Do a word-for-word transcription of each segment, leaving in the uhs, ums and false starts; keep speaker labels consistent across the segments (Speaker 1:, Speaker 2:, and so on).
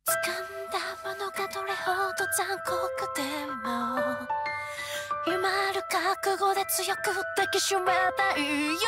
Speaker 1: 掴んだものがどれほど残酷でも今ある覚悟で強く抱きしめたいよ。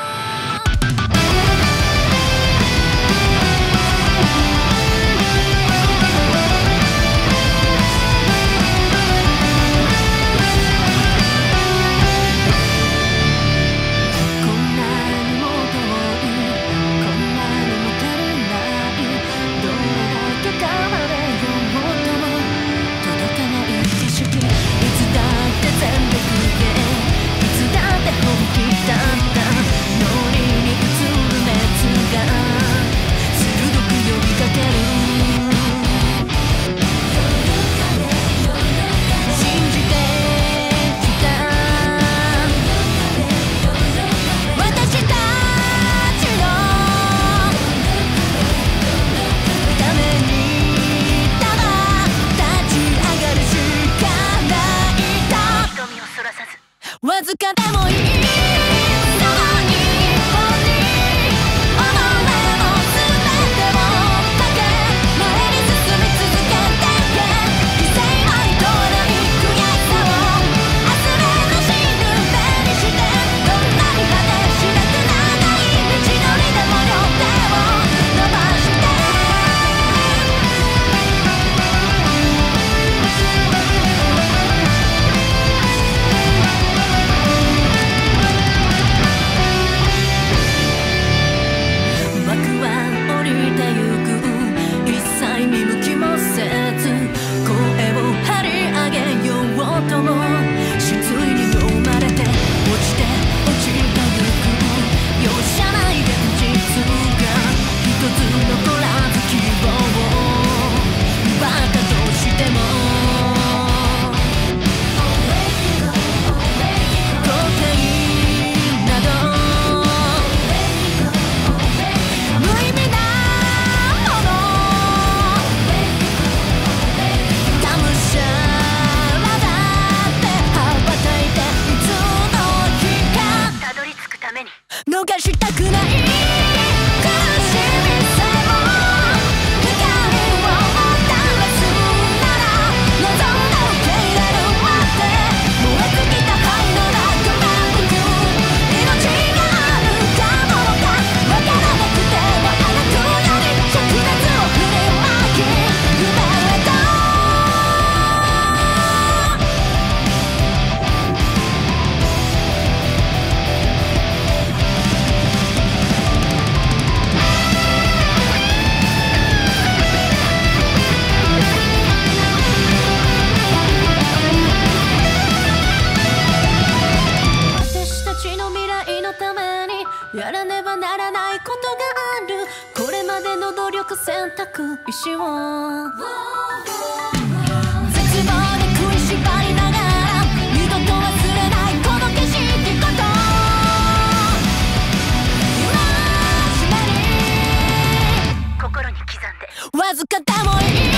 Speaker 1: わずかでもいい逃したくないやらねばならないことがある。これまでの努力選択意思を絶望で食いしばりながら二度と忘れないこの景色こと今しめに心に刻んでわずかでもいい